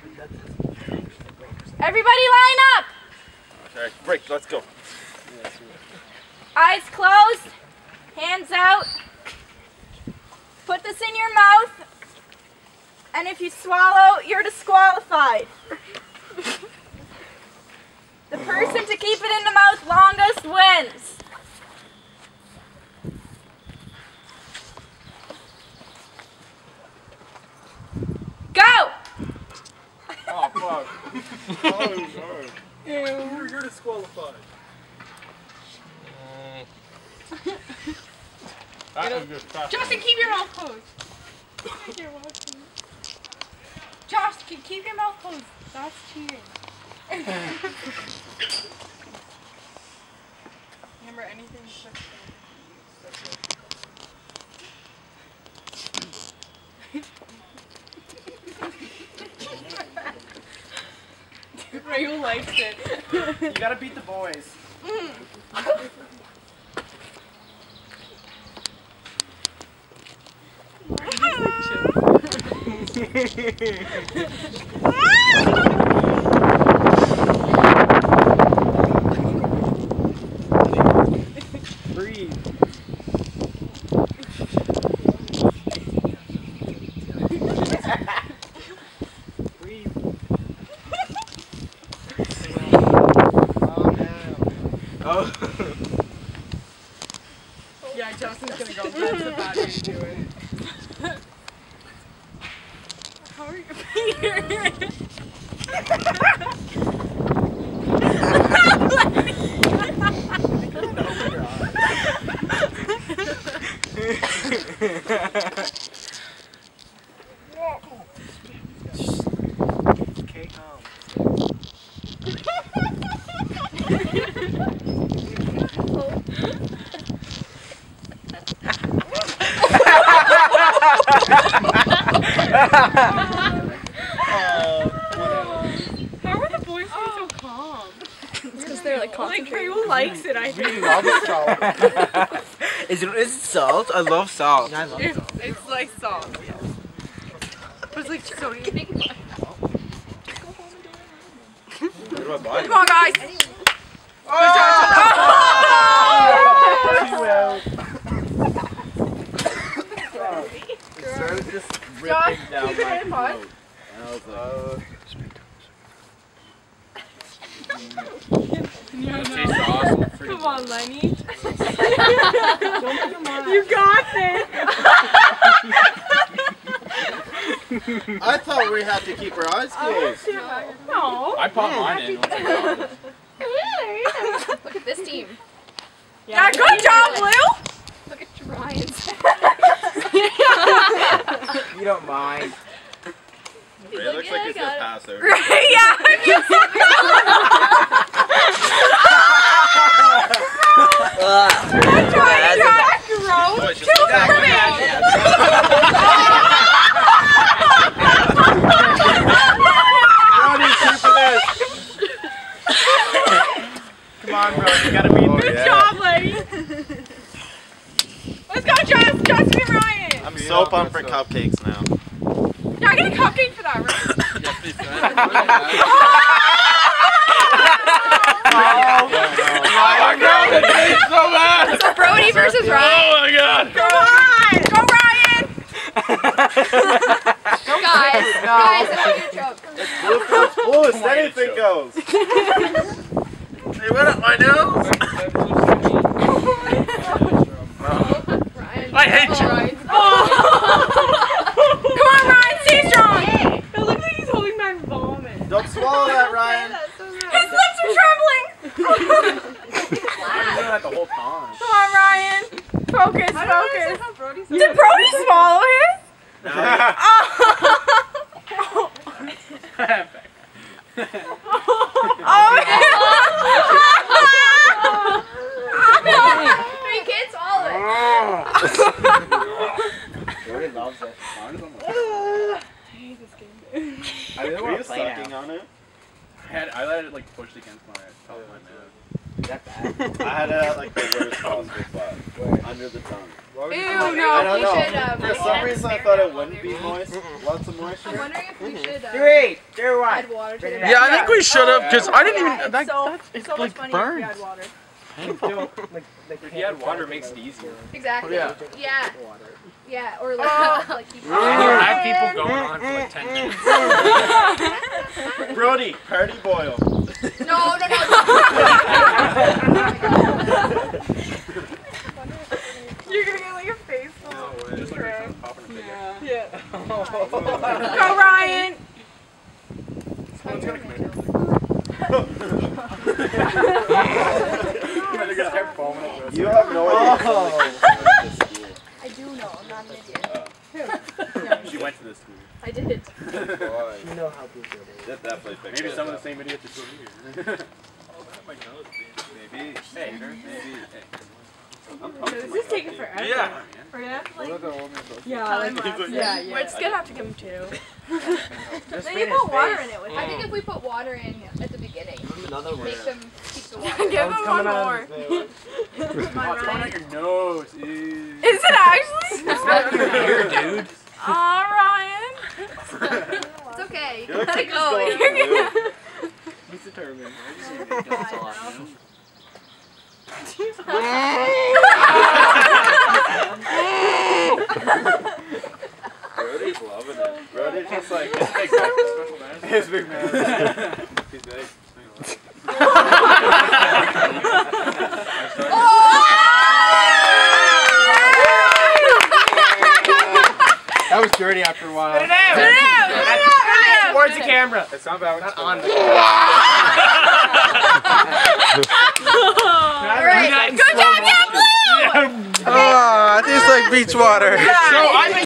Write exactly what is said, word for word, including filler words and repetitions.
Everybody line up! Okay, break, let's go. Eyes closed, hands out. Put this in your mouth, and if you swallow, you're disqualified. The person to keep it in the mouth longest wins. Go! Oh, fuck. Oh, sorry. You're, you're disqualified. Justin, keep your mouth closed. Josh, keep your mouth closed. That's cheating. Remember anything? Rayo likes it. You gotta beat the boys. Breathe. Breathe. Oh. Yeah, Justin's gonna go. That's the bad way to do it. How are you here? Okay, calm. How are the boys being so calm? It's because they're like concentrating. Like, who likes it, I think. We love salt. Is it, is it salt? I love salt. I love It's, salt. it's like salt, yes. But it's like sodium. Come on, guys! Oh! It started just ripping Josh, down keep your my head in front. throat. And I was like, Tastes awesome. Come on, Lenny. You got this. I thought we had to keep our eyes closed. No. I popped mine in. Look at this team. Yeah, good job, Blue. Look at Ryan's. You don't mind. It looks like he's gonna pass over. Right? Yeah. I'm trying to grow Oh, it's just too like that. Come on, bro. You gotta beat Oh, Good yeah. job, lady. Let's go, Josh. Justin and Ryan. I'm so pumped for cupcakes now. Yeah, I get a cupcake for that, right? Oh my god, it tastes so bad! So Brody versus Ryan. Oh my god! Come on! Go, Ryan! Guys, guys, it's your joke. Bluefield's bluest, anything goes! Hey, what up, my nose? Ryan. I hate you. Oh. Come on, Ryan, stay strong! It looks like he's holding my vomit. Don't swallow that, Ryan. His lips are trembling! I'm doing that the whole time. Come on, Ryan. Focus, focus. Did Brody swallow his? No. Oh, Three kids, swallow it. Jordy loves it. I hate this game. I really Were want you to play sucking now. on it? I, had, I let it like pushed against my top of my nose. that bad? I had it at like the worst possible spot. Under the tongue. Ew, I no, don't we know. should, um, For some reason I thought it wouldn't be moist. Lots of I'm moisture. wondering if we should, um, Three, two, one. add water to the Yeah, I think we should have, because I didn't Yeah, even. it's That, so, that's it's so much like funnier if you burnt. add water. If you add water, it makes it easier. Exactly. Yeah. Yeah. Yeah, or like, Oh. like keep I have people going on for like ten minutes. Brody, party boil. No, no, no. You're gonna get like a face full No of way. Just like crap. something popping in the Yeah. Yeah. Go Ryan! Someone's gonna come in. They're gonna start foaming at the You have no idea. Oh. I do know, I'm not an idiot. She went to this school. I did. You know how Bluefield is. That definitely fixed Maybe it some of up. the same idiots are still here. Oh, that my nose, Maybe. Hey, Maybe. Hey. I'm This pumped is for my taking birthday. forever. Yeah. We're gonna have to like, Yeah. time lapse. Yeah, We're just gonna have to give him two. Just Then spin you his put water face. in it with I it. think if we put water in at the beginning, Another make word. them keep the water. Give Oh, him it's one coming out more. of his face. Come on, Oh, it's going Ryan. out your nose. Ew. Is it actually? Here, dude. Aw, Ryan. It's okay. You look Let like it he's go. going You're blue. He's determined. Brody's loving it. Brody's just like, His big man. His big man. He's big. That was dirty after a while. Put it out, put it out. Towards the camera. It's not bad. Not on. Alright. Good job, yeah, Blue! Oh, it tastes like beach water. So I